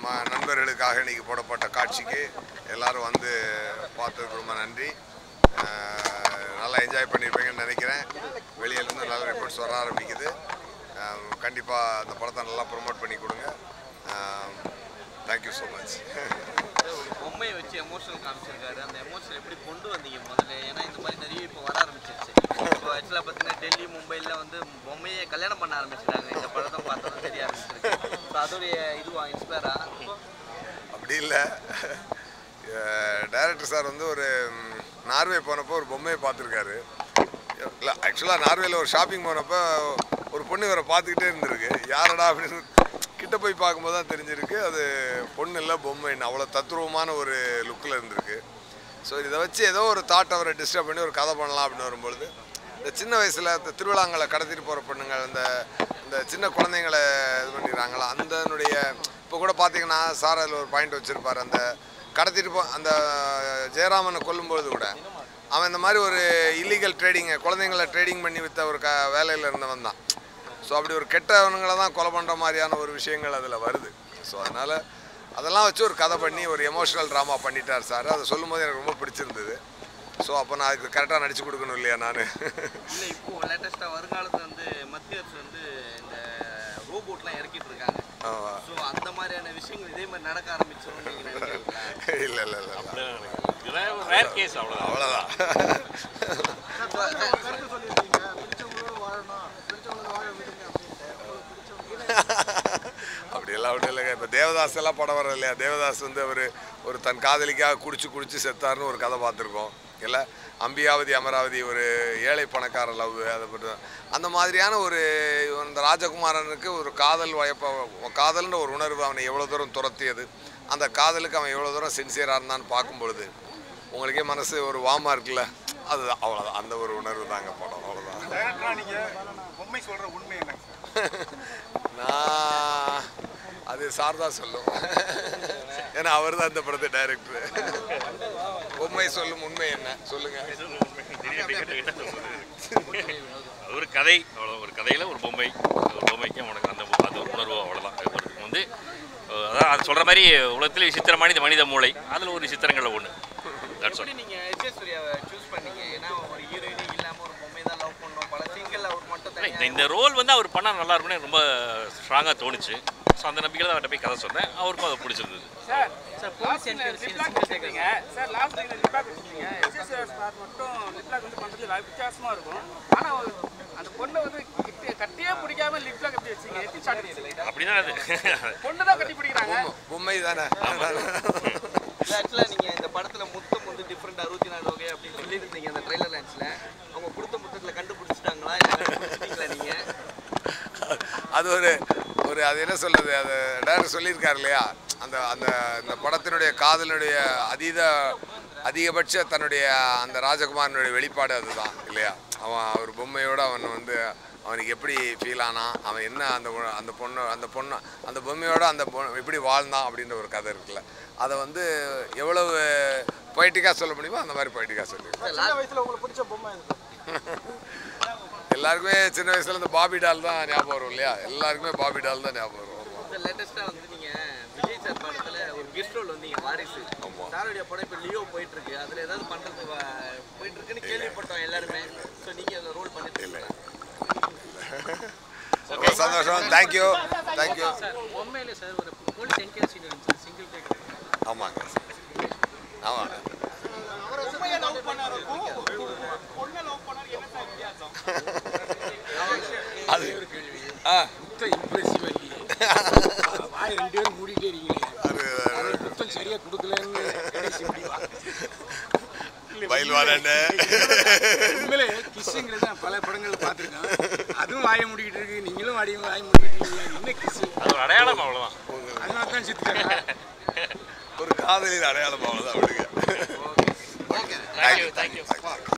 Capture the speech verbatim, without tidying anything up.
நண்பர்களுக்காக இன்னைக்கு போடப்பட்ட காட்சிக்கு எல்லாரும் வந்து பார்த்ததுக்கு ரொம்ப நன்றி. நல்லா என்ஜாய் பண்ணியிருப்பீங்கன்னு நினைக்கிறேன். வெளியிலேருந்து நல்ல ரிப்போர்ட்ஸ் வர ஆரம்பிக்குது. கண்டிப்பாக அந்த படத்தை நல்லா ப்ரொமோட் பண்ணி கொடுங்க. Thank you so much. பொம்மையை வச்சு எமோஷனல் காமிச்சிருக்காரு. அந்த எமோஷனல் எப்படி கொண்டு வந்தீங்க முதல்ல? ஏன்னா இந்த மாதிரி நிறைய இப்போ வர ஆரம்பிச்சிருச்சு. இப்போ ஆக்சுவலாக பார்த்தீங்கன்னா டெல்லி மும்பையில் வந்து பொம்மையை கல்யாணம் பண்ண ஆரம்பிச்சிட்டாங்க. இந்த படத்தை பார்த்தா தெரிய ஆரம்பிச்சிருக்கு. ஸோ அதோடைய இதுவா இன்ஸ்பயரா? அப்படி இல்லை, டைரக்டர் சார் வந்து ஒரு நார்வே போனப்போ ஒரு பொம்மையை பார்த்துருக்காரு. இல்லை ஆக்சுவலாக நார்வேயில் ஒரு ஷாப்பிங் போனப்போ ஒரு பொண்ணு இவரை பார்த்துக்கிட்டே இருந்திருக்கு. யாரடா அப்படின்னு கிட்ட போய் பார்க்கும்போது தான் தெரிஞ்சிருக்கு அது பொண்ணு இல்லை பொம்மைன்னு. அவ்வளோ தத்ரூபமான ஒரு லுக்கில் இருந்திருக்கு. ஸோ இதை வச்சு ஏதோ ஒரு தாட் அவரை டிஸ்டர்ப் பண்ணி ஒரு கதை பண்ணலாம் அப்படின்னு வரும்பொழுது இந்த சின்ன வயசில் இந்த திருவிழாங்களை கடத்திட்டு போகிற பொண்ணுங்கள் இந்த இந்த சின்ன குழந்தைங்களை இது பண்ணிடுறாங்களா அந்தனுடைய இப்போ கூட பார்த்தீங்கன்னா சார் அதில் ஒரு பாயிண்ட் வச்சுருப்பார். அந்த கடத்திட்டு போ அந்த ஜெயராமனை கொல்லும்பொழுது கூட அவன் இந்த மாதிரி ஒரு இல்லீகல் ட்ரேடிங்கை குழந்தைங்களை ட்ரேடிங் பண்ணி விற்ற ஒரு க வேலையில் இருந்தவன் தான். ஸோ அப்படி ஒரு கெட்டவனுங்களை தான் கொலை பண்ணுற மாதிரியான ஒரு விஷயங்கள் அதில் வருது. ஸோ அதனால் அதெல்லாம் வச்சு ஒரு கதை பண்ணி ஒரு எமோஷனல் ட்ராமா பண்ணிட்டார் சார். அதை சொல்லும் போது எனக்கு ரொம்ப பிடிச்சிருந்தது. ஸோ அப்போ நான் அதுக்கு கரெக்டாக நடிச்சு கொடுக்கணும் இல்லையா நான்? இல்லை இப்போது லேட்டஸ்ட்டாக வருங்காலத்தில் வந்து மத்திய அரசு வந்து இந்த ரோபோட்லாம் இறக்கிட்டு இருக்காங்க. ஸோ அந்த மாதிரியான விஷயங்கள் இதே மாதிரி நடக்க ஆரம்பிச்சிடும் நீங்கள் நினைக்கிறீங்களா? இல்லை இல்லை இல்லை அவ்வளோதான். அப்படியெல்லாம் ஒன்றும் இல்லைங்க. இப்போ தேவதாஸ் எல்லாம் படம் வர இல்லையா? தேவதாஸ் வந்து அவர் ஒரு தன் காதலிக்காக குடிச்சு குடிச்சு செத்தார்னு ஒரு கதை பார்த்துருக்கோம் இல்லை? அம்பியாவதி அமராவதி ஒரு ஏழை பணக்கார லவ் அதை பற்றி அந்த மாதிரியான ஒரு இந்த ராஜகுமாரனுக்கு ஒரு காதல் வயப்ப காதல்ன்ற ஒரு உணர்வு அவனை எவ்வளோ தூரம் துரத்தியது, அந்த காதலுக்கு அவன் எவ்வளோ தூரம் சின்சியராக இருந்தான்னு பார்க்கும் பொழுது உங்களுக்கே மனசு ஒரு வாமாக இருக்குல்ல, அதுதான் அவ்வளோதான். அந்த ஒரு உணர்வு தாங்க படம், அவ்வளோதான். நான் அது சாரதா சொல்லும். ஏன்னா அவர் தான் இந்த படத்தை டைரக்டர். பொம்மை சொல்லும் உண்மை என்ன சொல்லுங்க. ஒரு கதை அவ்வளோ, ஒரு கதையில் ஒரு பொம்மை, ஒரு பொம்மைக்கு உனக்கு அந்த அது ஒரு உணர்வு அவ்வளோதான். வந்து அதான் அது சொல்கிற மாதிரி உலகத்தில் விசித்திரமான இந்த மனித மூளை அதில் ஒரு விசித்திரங்களில் ஒன்று. நீங்கள் எஸ் சூர்யாவை சூஸ் பண்ணீங்க? ஏன்னா ஒரு ஹீரோயினே இல்லாமல் ஒரு பொம்மை தான் லவ் பண்ணோம், பல சிங்கிள் அவர் மட்டும் தான். இந்த ரோல் வந்து அவர் பண்ணால் நல்லா இருக்கும்னு ரொம்ப ஸ்ட்ராங்காக தோணுச்சு. ஸோ அந்த நம்பிக்கையில் தான் அவர்கிட்ட போய் கதை சொன்னேன். அவருக்கும் அதை பிடிச்சிருந்தது. சார் சார் போலீஸ் சேர்க்குறீங்க சார், லாஸ்ட் டைம் லிப்லாக் வச்சுருக்கீங்க. எஸ்எஸ் சார் மட்டும் லிப்லாக் வந்து பண்ணுறது வித்தியாசமாக இருக்கும். ஆனால் அந்த பொண்ணை வந்து கட்டியே பிடிக்காம லிப்லாக் எப்படி வச்சிங்க? எப்படி ஸ்டார்ட் அப்படின்னா அது பொண்ணு தான் கட்டி பிடிக்கிறாங்க, பொம்மை தானே. ஆக்சுவலாக நீங்கள் இந்த படத்தில் முத்தம் வந்து டிஃப்ரெண்ட் அறுபத்தி நாலு வகை அப்படின்னு சொல்லியிருந்தீங்க அந்த ட்ரெய்லர் லான்ச்சில். அவங்க கொடுத்த முத்தத்தில் கண்டுபிடிச்சிட்டாங்களா இல்லை கண்டுபிடிச்சிட்டீங்களா நீங்கள்? அது ஒரு ஒரு அது என்ன சொல்கிறது, அது டைரக்டர் சொல்லியிருக்காரு இல்லையா? அந்த அந்த இந்த படத்தினுடைய காதலுடைய அதீத அதிகபட்ச தன்னுடைய அந்த ராஜகுமாரனுடைய வெளிப்பாடு அதுதான் இல்லையா? அவன் ஒரு பொம்மையோடு அவன் வந்து அவனுக்கு எப்படி ஃபீல் ஆனான், அவன் என்ன அந்த அந்த பொண்ணு அந்த பொண்ணு அந்த பொம்மையோடு அந்த பொண்ணு எப்படி வாழ்ந்தான் அப்படின்ற ஒரு கதை இருக்குல்ல. அதை வந்து எவ்வளவு பொய்ட்டிக்காக சொல்ல முடியுமோ அந்த மாதிரி பொய்ட்டிக்காக சொல்லியிருக்கேன். சின்ன வயசில் உங்களுக்கு பிடிச்ச பொம்மை எல்லாருக்குமே சின்ன வயசுல இந்த பாபி டால் தான் ஞாபகம் வரும் இல்லையா? எல்லாருக்குமே பாபி டால் தான் ஞாபகம் வரும். லேட்டஸ்ட்டாக வந்து நீங்கள் விஜய் சார் படத்தில் ஒரு கெஸ்ட் ரோல் வந்தீங்க வாரிசு. சாருடைய படம் இப்போ லியோ போயிட்டு இருக்கு, அதில் ஏதாவது பண்ணுறது போயிட்டு இருக்குன்னு கேள்விப்பட்டோம் எல்லாருமே. ஸோ நீங்கள் அந்த ரோல் பண்ணிட்டு இல்லை? ரொம்ப சந்தோஷம். Thank you thank you. உண்மையிலே சார் ஒரு போலீஸ் என்கேஜ் சீன் இருந்துச்சு சிங்கிள் டேக். ஆமாங்க ஆமாங்க. அது ஆ இம்ப்ரெசிவ் இல்லையே, வாய் ரெண்டு பேரும் மூடிட்டே இருக்கீங்க. அது முத்தம் சரியாக கொடுக்கலன்னு பயில்வானே. உண்மையிலே கிஸ்ஸுங்கிறது நான் பல படங்கள் பார்த்துருக்கேன். அதுவும் வாயை முடிக்கிட்டு இருக்கு, நீங்களும் வாடி வாய் முடிக்கிட்டு இருக்கீங்க. என்ன கிஸ்ஸு? அது ஒரு அடையாளம் அவ்வளோதான். அதனால தான் சித்துக்காங்க. ஒரு காதலின் அடையாளம் அவ்வளோதான். விடுங்க. Thank you thank you.